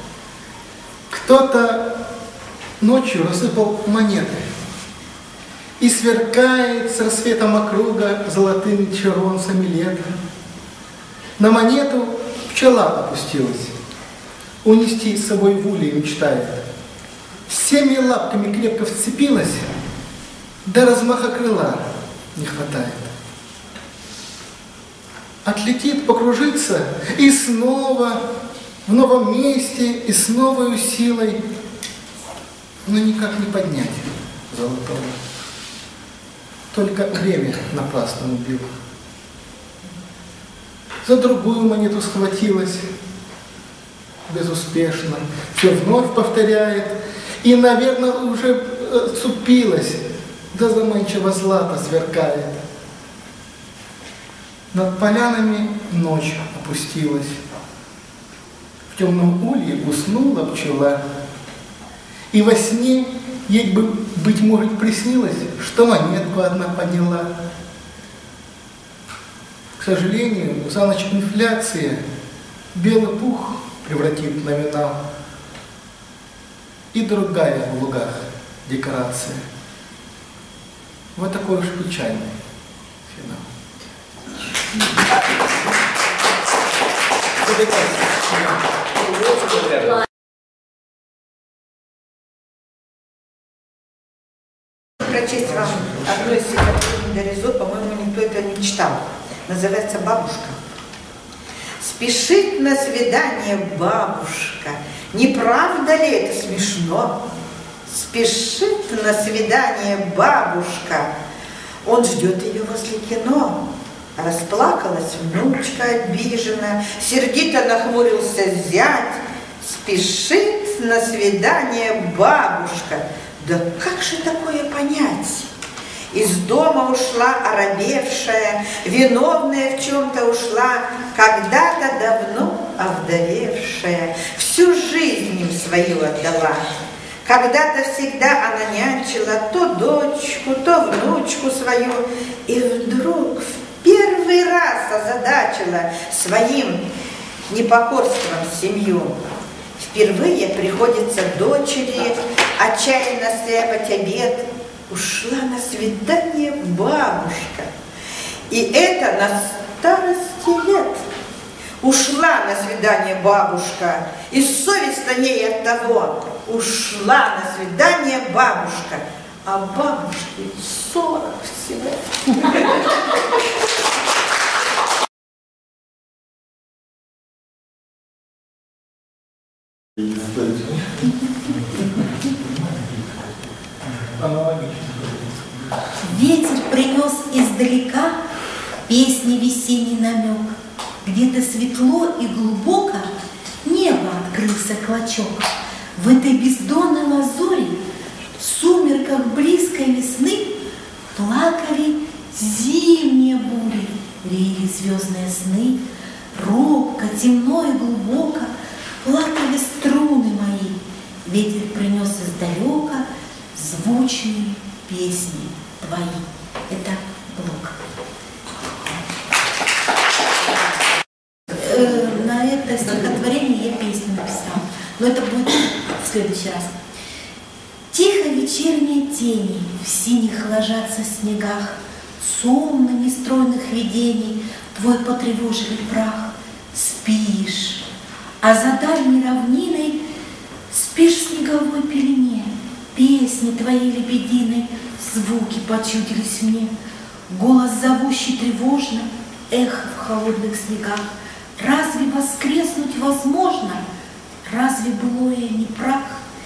L: кто-то ночью рассыпал монеты, и сверкает с рассветом округа золотыми червонцами лета. На монету пчела опустилась, унести с собой в улей мечтает. Всеми лапками крепко вцепилась, до размаха крыла не хватает. Отлетит, покружится, и снова в новом месте, и с новой силой, но никак не поднять золотого. Только время напрасно убило. За другую монету схватилась, безуспешно, все вновь повторяет, и, наверное, уже цупилась, да заманчиво злато сверкает. Над полянами ночь опустилась, в темном улье уснула пчела, и во сне ей бы, быть может, приснилось, что монетку одна подняла. К сожалению, за ночь инфляция белый пух превратит в номинал, и другая в лугах декорация. Вот такой уж печальный финал.
B: Прочесть вам одно из стихотворений Доризо, по-моему, никто это не читал. Называется «Бабушка». Спешит на свидание бабушка. Не правда ли это смешно? Спешит на свидание бабушка. Он ждет ее возле кино. Расплакалась внучка обижена, сердито нахмурился зять. Спешит на свидание бабушка. Да как же такое понять? Из дома ушла оробевшая, виновная в чем-то ушла, когда-то давно овдовевшая, всю жизнь им свою отдала. Когда-то всегда она нянчила то дочку, то внучку свою, и вдруг в первый раз озадачила своим непокорством семью. Впервые приходится дочери отчаянно стряпать обед. Ушла на свидание бабушка. И это на старости лет. Ушла на свидание бабушка. И совестно ей от того. Ушла на свидание бабушка. А бабушке 40 всего.
E: Ветер принес издалека песни весенний намек. Где-то светло и глубоко небо открылся клочок. В этой бездонной лазури, в сумерках близкой весны, плакали зимние бури, реяли звездные сны. Робко, темно и глубоко плакали струны мои. Ветер принес издалека звучные песни твои. Это Блок. На это стихотворение я песню написала, но это будет в следующий раз. Тихо вечерние тени в синих ложатся снегах, сонно нестройных видений твой потревожили прах. Спишь, а за дальней равниной спишь в снеговой пелене. Песни твоей лебединой звуки почудились мне. Голос зовущий тревожно, эхо в холодных снегах. Разве воскреснуть возможно? Разве былое не прах?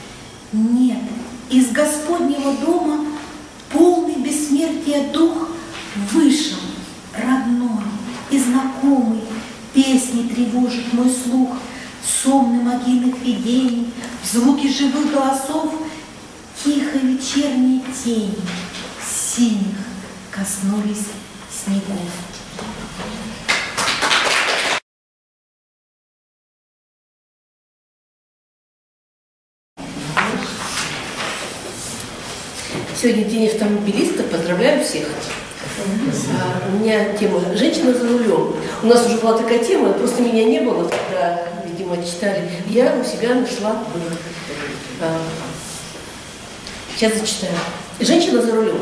E: Нет, из Господнего дома полный бессмертия дух вышел, родной и знакомый, песни тревожит мой слух, сонны могильных видений, звуки живых голосов, тихо вечерние тени синих коснулись снегов.
F: Сегодня день автомобилиста, поздравляю всех. У меня тема «Женщина за рулем». У нас уже была такая тема, просто меня не было, когда, видимо, читали. Я у себя нашла. Сейчас зачитаю. «Женщина за рулем».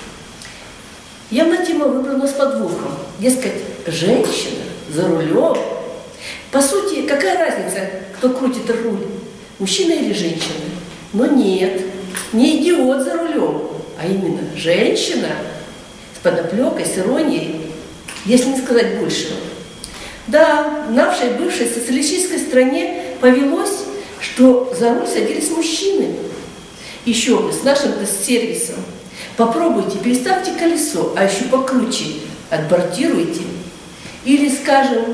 F: Явно тема выбрана с подвохом. Дескать, женщина за рулем. По сути, какая разница, кто крутит руль, мужчина или женщина? Но нет, не идиот за рулем, а именно женщина с подоплекой, с иронией, если не сказать большего. Да, в нашей бывшей социалистической стране повелось, что за руль садились мужчины. Еще бы, с нашим тест-сервисом. Попробуйте, переставьте колесо, а еще покруче, отбортируйте. Или, скажем,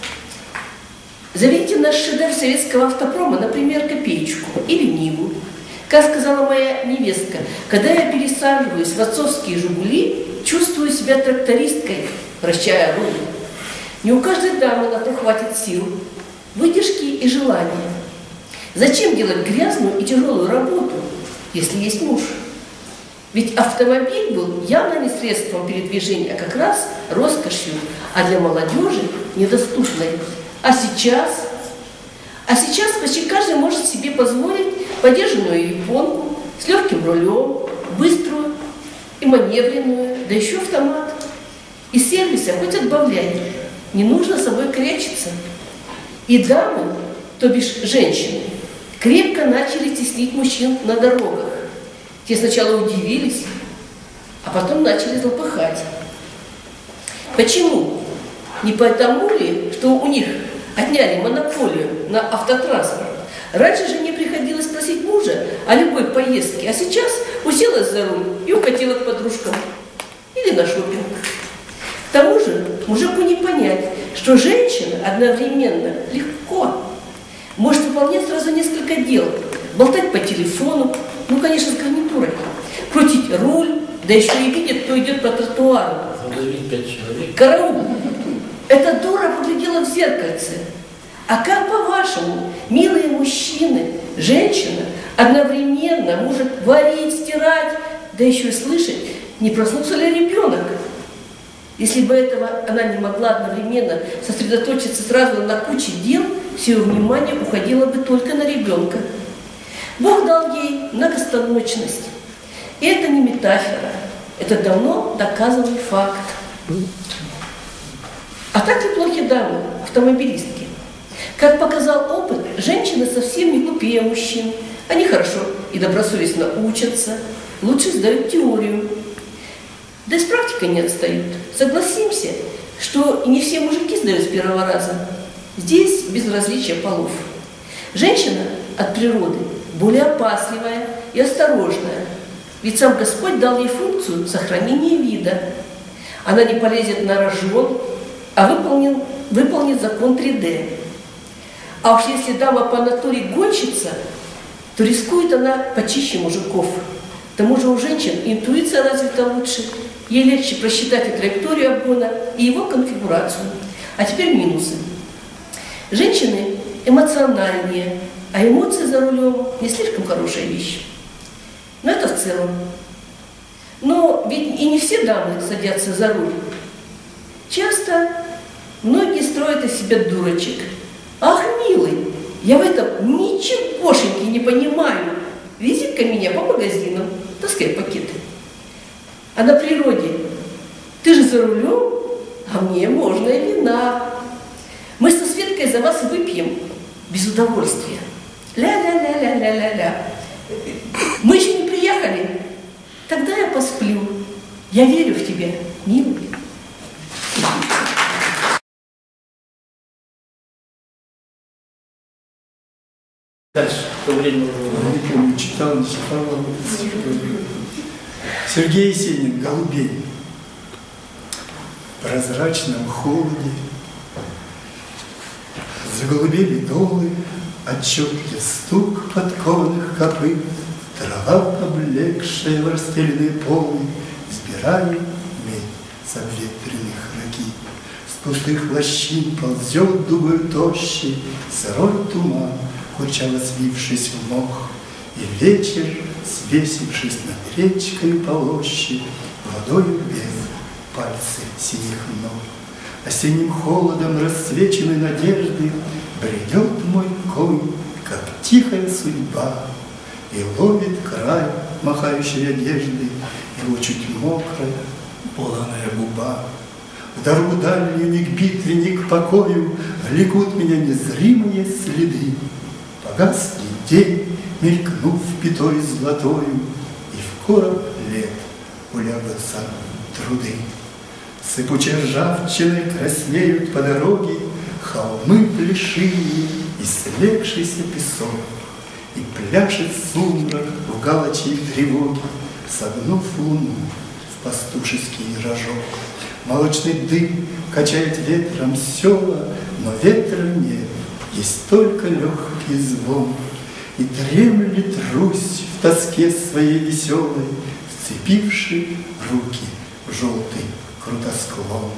F: заведите наш шедевр советского автопрома, например, копеечку или Ниву. Как сказала моя невестка, когда я пересаживаюсь в отцовские «Жигули», чувствую себя трактористкой, вращая руль. Не у каждой дамы на то хватит сил, выдержки и желания. Зачем делать грязную и тяжелую работу, если есть муж? Ведь автомобиль был явно не средством передвижения, а как раз роскошью, а для молодежи недоступной. А сейчас почти каждый может себе позволить подержанную японку с легким рулем, быструю и маневренную, да еще автомат. И сервиса хоть отбавляй, не нужно собой корячиться. И дамы, то бишь женщины, крепко начали теснить мужчин на дорогах. Те сначала удивились, а потом начали злопыхать. Почему? Не потому ли, что у них отняли монополию на автотранспорт? Раньше же не приходилось просить мужа о любой поездке, а сейчас уселась за руль и укатила к подружкам или на шопинг. К тому же мужику не понять, что женщина одновременно легко может выполнять сразу несколько дел. Болтать по телефону, ну, конечно, с гарнитурой, крутить руль, да еще и видит, кто идет по тротуару.
G: Задавить 5 человек.
F: Караул! Эта дура поглядела в зеркальце. А как по-вашему, милые мужчины, женщина одновременно может варить, стирать, да еще и слышать, не проснулся ли ребенок? Если бы этого она не могла одновременно сосредоточиться сразу на куче дел, все ее внимание уходило бы только на ребенка. Бог дал ей многостаночность. И это не метафора, это давно доказанный факт. А так неплохи дамы, автомобилистки. Как показал опыт, женщины совсем не глупее мужчин. Они хорошо и добросовестно учатся, лучше сдают теорию. Да и с практикой не отстают. Согласимся, что и не все мужики сдают с первого раза. Здесь безразличие полов. Женщина от природы более опасливая и осторожная. Ведь сам Господь дал ей функцию сохранения вида. Она не полезет на рожон, а выполнит закон 3D. А уж если дама по натуре гонщица, то рискует она почище мужиков. К тому же у женщин интуиция развита лучше. Ей легче просчитать и траекторию обгона, и его конфигурацию. А теперь минусы. Женщины эмоциональнее, а эмоции за рулем не слишком хорошая вещь. Но это в целом. Но ведь и не все дамы садятся за руль. Часто многие строят из себя дурочек. Ах, милый, я в этом ничегошеньки не понимаю. Вези-ка меня по магазинам, таскай пакеты. А на природе ты же за рулем, а мне можно и вина. Мы со Светкой за вас выпьем без удовольствия. Ля-ля-ля-ля-ля-ля-ля. Мы еще не приехали. Тогда я посплю. Я верю в тебя, милый.
G: Дальше. то время уже...
I: Не помню, читал, не читал. Сергей Есенин, «Голубей». В прозрачном холоде заголубели долы, отчетлив стук подкованных копыт, трава, поблекшая в расстеленные полы, сбирает медь с обветренных ракит. С пустых лощин ползет дугой тощий сырой туман, курчаво свившись в мох, и вечер, свесившись над речкой полощи, водою белой пальцы синих ног. Осенним холодом расцвеченной надежды бредет мой конь, как тихая судьба, и ловит край махающей одежды его чуть мокрая, полоная губа. В дорогу дальнюю ни к битве, ни к покою влекут меня незримые следы. Погаснет день, мелькнув пятой золотою, и в короб лет улягутся труды. Сыпучей ржавчиной краснеют по дороге холмы плешивые и слегшийся песок, и пляшет сумрак в галочьей тревоге, согнув луну в пастушеский рожок. Молочный дым качает ветром села, но ветра нет, есть только легкий звон. И дремлет Русь в тоске своей веселой, вцепивши руки в желтый крутосклон.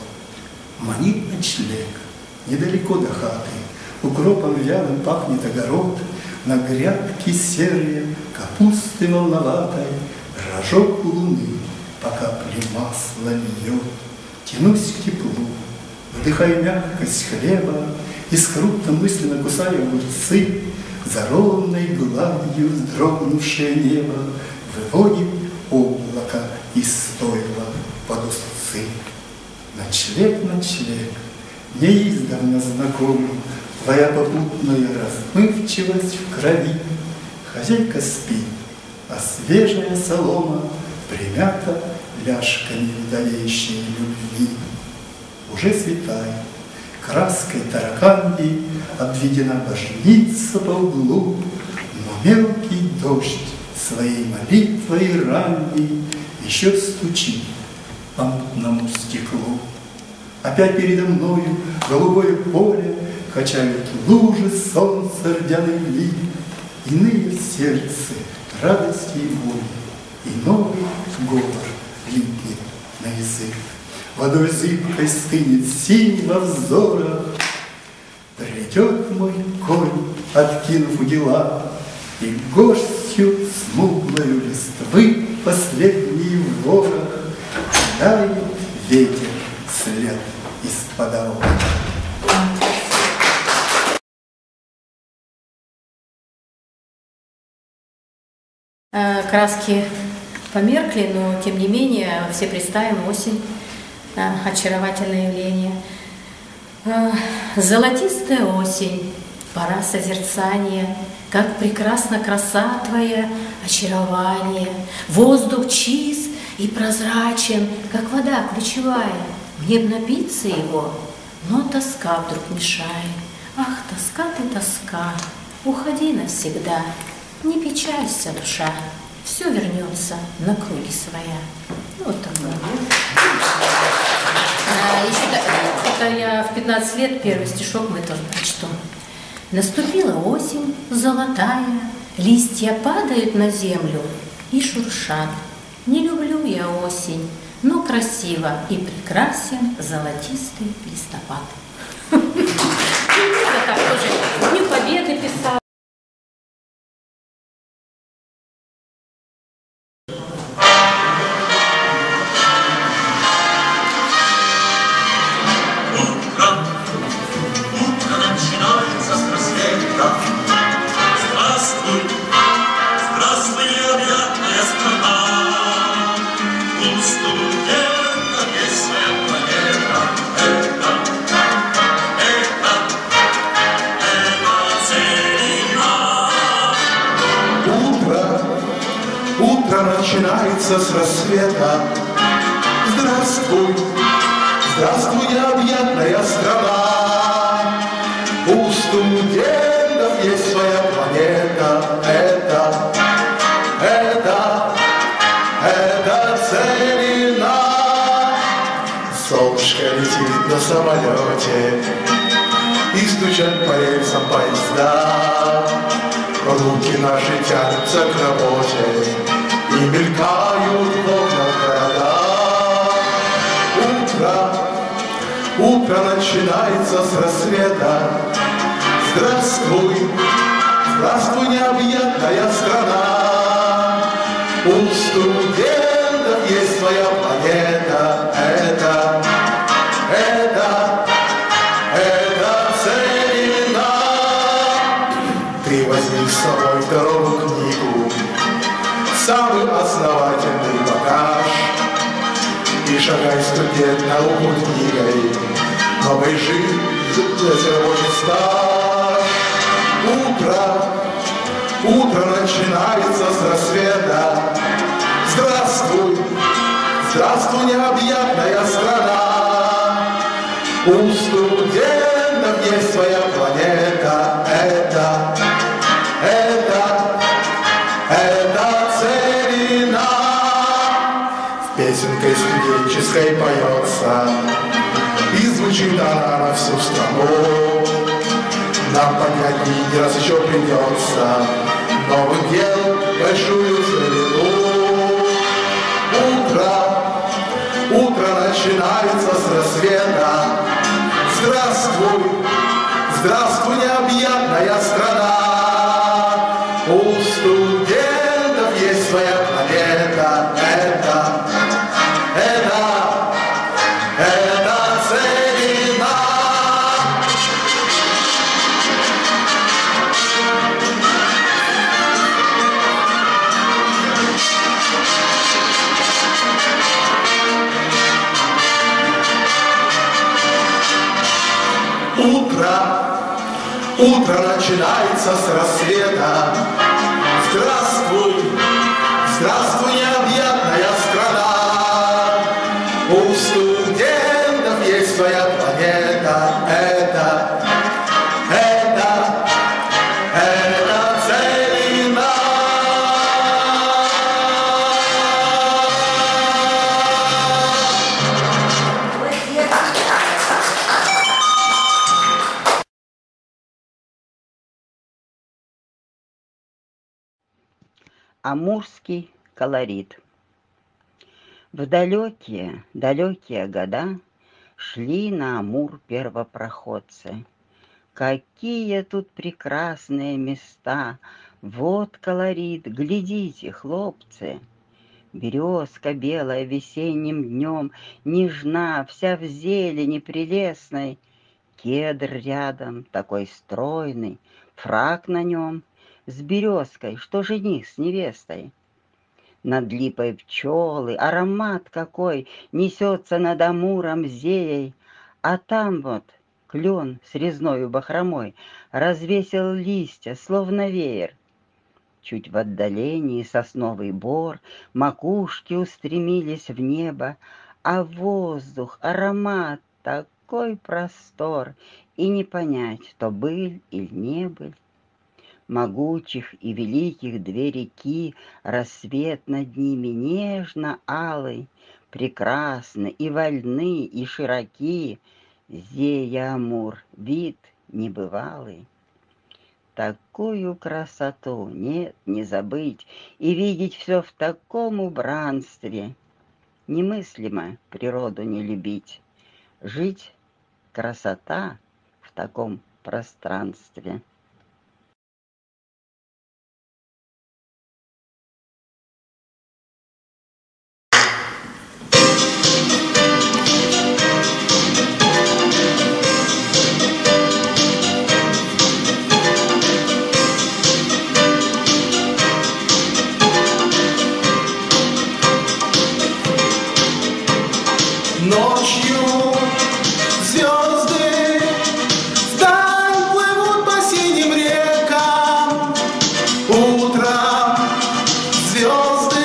I: Манит ночлег недалеко до хаты, укропом вялым пахнет огород, на грядке серые капусты волноватой рожок луны по капле масла льет. Тянусь к теплу, вдыхая мягкость хлеба и скрутно мысленно кусая огурцы, за ровной гладью вздрогнувшее небо выводит облако из стойла под узцы. Ночлег, ночлег, мне издавна знакома твоя попутная размывчивость в крови. Хозяйка спит, а свежая солома примята ляжками давящей любви. Уже светает, краской тараканьей обведена божница по углу, но мелкий дождь своей молитвой ранней еще стучит по мутному стеклу. Опять передо мною голубое поле качают лужи солнца рдяный лик, иные в сердце радости и боли, и новый говор липнет на язык. Водой зыбкой стынет синего взора, придет мой конь, откинув удила, и горстью смуглою листвы последний ворох дает ветер след из-под дороги.
K: Краски померкли, но тем не менее все представим осень, очаровательное явление. Золотистая осень, пора созерцания, как прекрасна краса твоя, очарование. Воздух чист и прозрачен, как вода ключевая. Мне б напиться его, но тоска вдруг мешает. Ах, тоска ты, тоска, уходи навсегда. Не печалься, душа, все вернется на круги своя. Вот такое. Это я в 15 лет, первый стишок мы тоже прочтем. Наступила осень золотая, листья падают на землю и шуршат. Не люблю я осень, но красиво и прекрасен золотистый листопад. Я так тоже Дню Победы писала.
M: Начинается с рассвета. Здравствуй, здравствуй, необъятная страна. У студентов есть своя планета. это целина. Солнышко летит на самолете, и стучат по рельсам поезда. Руки наши тянутся к работе, и мелькают в окнах города. Утро начинается с рассвета. Здравствуй, здравствуй, необъятная страна. У студентов есть своя планета. Это целина. Ты возьми с собой в дорогу книгу, самый основательный багаж, и шагай, студент, науку книгой, новой жизни рабочий стаж. Утро начинается с рассвета. Здравствуй, здравствуй, необъятная страна. У студентов есть своя планета. Это целина. Песенкой студенческой поется, и звучит она на всю страну. Нам поднять не раз еще придется новых дел большую целину. Утро начинается с рассвета. Здравствуй, здравствуй, необъятная страна. У студентов есть своя планета. Это целина. Утро начинается с рассвета. Здравствуй, здравствуй, необъятная страна. У студентов есть своя планета. Это целина.
J: Амурский колорит. В далекие года шли на Амур первопроходцы. Какие тут прекрасные места! Вот колорит, глядите, хлопцы! Березка белая весенним днем, нежна, вся в зелени прелестной. Кедр рядом, такой стройный, фрак на нем, с березкой, что жених с невестой. Над липой пчелы, аромат какой несется над Амуром зеей, а там вот клен с резною бахромой развесил листья, словно веер. Чуть в отдалении сосновый бор, макушки устремились в небо, а воздух, аромат, такой простор, и не понять, то быль или не быль. Могучих и великих две реки, рассвет над ними нежно-алый, прекрасны и вольны, и широки, зея Амур, вид небывалый. Такую красоту нет не забыть, и видеть все в таком убранстве. Немыслимо природу не любить, жить красота в таком пространстве.
M: Ночью звезды вдаль плывут по синим рекам. Утром звезды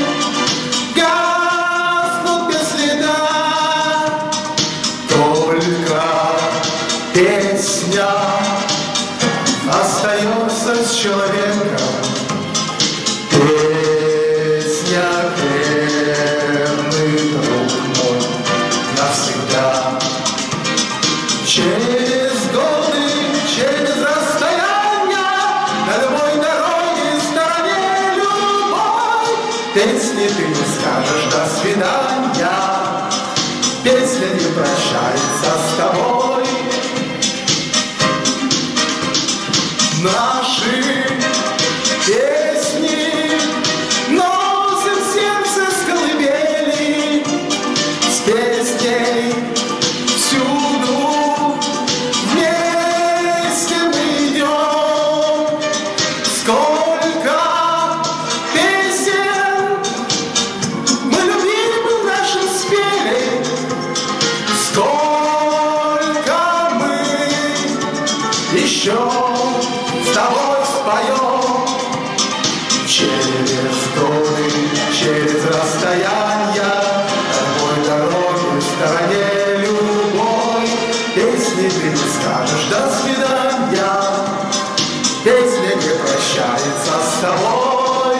M: гаснут без следа. Только песня остается с человеком. ты не скажешь до свидания, песня не прощается с тобой.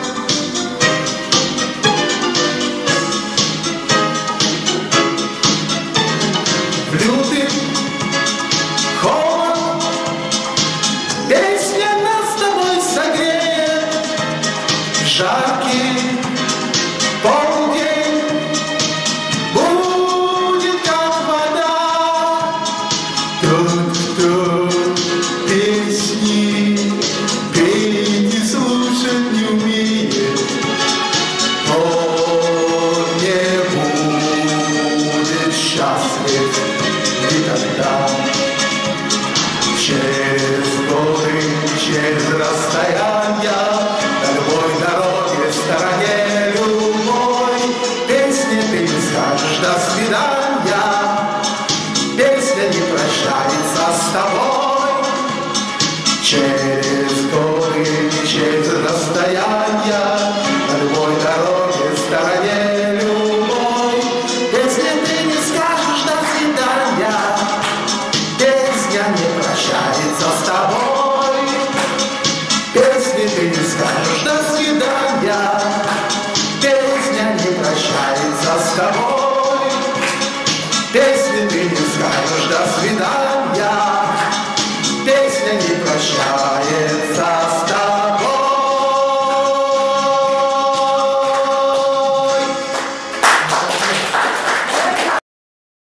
M: В лютый холод песня нас с тобой согреет, жаркий полдень будет как вода. Тот, кто песни петь и слушать не умеет, он не будет счастлив никогда. Через годы, через расстояния, на любой дороге, стороне любой, песни ты не скажешь до свидания, песня не прощается с тобой. Через годы, через расстояния, на любой дороге, стороне любой, песни ты не скажешь до свидания, песня не прощается с тобой. Песни ты не скажешь до свидания, песня не прощается с тобой. Песня